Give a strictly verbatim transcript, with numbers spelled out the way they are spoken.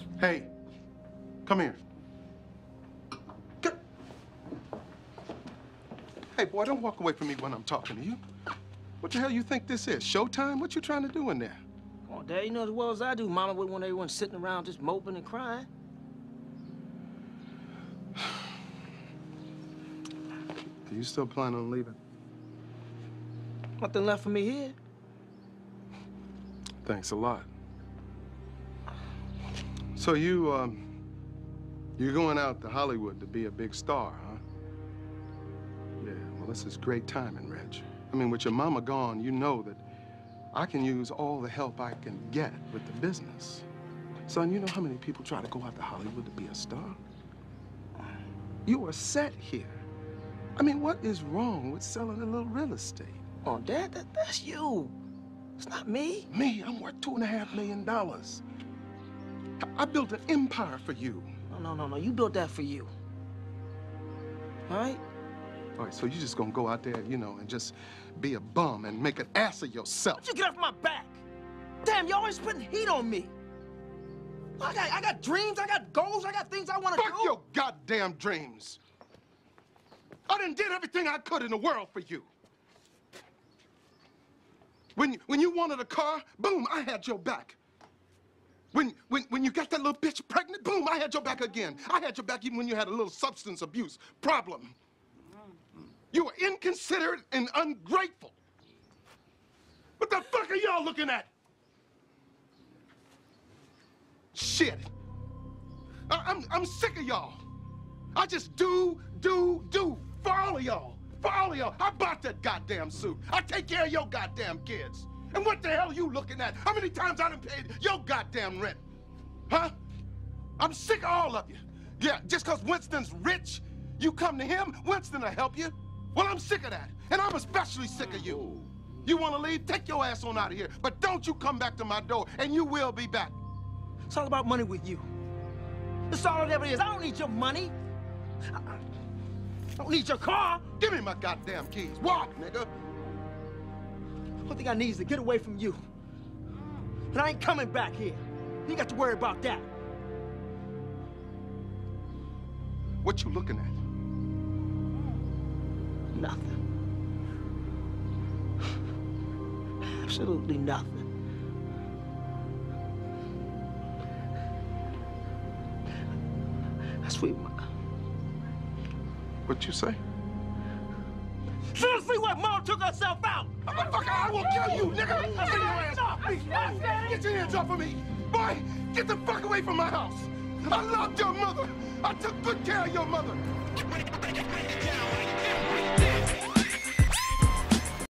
Hey, come here. Come. Hey, boy, don't walk away from me when I'm talking to you. What the hell you think this is? Showtime? What you trying to do in there? Come on, Dad, you know as well as I do, Mama wouldn't want everyone sitting around just moping and crying. Do you still plan on leaving? Nothing left for me here. Thanks a lot. So you, um, you're going out to Hollywood to be a big star, huh? Yeah, well, this is great timing, Reg. I mean, with your mama gone, you know that I can use all the help I can get with the business. Son, you know how many people try to go out to Hollywood to be a star? You are set here. I mean, what is wrong with selling a little real estate? Oh, Dad, that, that's you. It's not me. Me? I'm worth two and a half million dollars. I built an empire for you. No, no, no, no. You built that for you. All right? All right, so you're just gonna go out there, you know, and just be a bum and make an ass of yourself. Why don't you get off my back? Damn, you always putting heat on me. I got, I got dreams, I got goals, I got things I want to do. Fuck your goddamn dreams. I done did everything I could in the world for you. When, when you wanted a car, boom, I had your back. When, when, when you got that little bitch pregnant, boom, I had your back again. I had your back even when you had a little substance abuse problem. You were inconsiderate and ungrateful. What the fuck are y'all looking at? Shit. I, I'm, I'm sick of y'all. I just do, do, do for all of y'all. For all of y'all. I bought that goddamn suit. I take care of your goddamn kids. And what the hell are you looking at? How many times I done paid your goddamn rent? Huh? I'm sick of all of you. Yeah, just because Winston's rich, you come to him, Winston will help you. Well, I'm sick of that. And I'm especially sick of you. You want to leave? Take your ass on out of here. But don't you come back to my door, and you will be back. It's all about money with you. That's all it ever is. I don't need your money. I, I don't need your car. Give me my goddamn keys. Walk, nigga. One thing I need is to get away from you. And I ain't coming back here. You ain't got to worry about that. What you looking at? Nothing. Absolutely nothing. Sweet Mom. What you say? Seriously, what? Mom took herself out! Motherfucker, I will kill you, nigga! Get your hands off me! Get your hands off of me! Boy, get the fuck away from my house! I loved your mother! I took good care of your mother!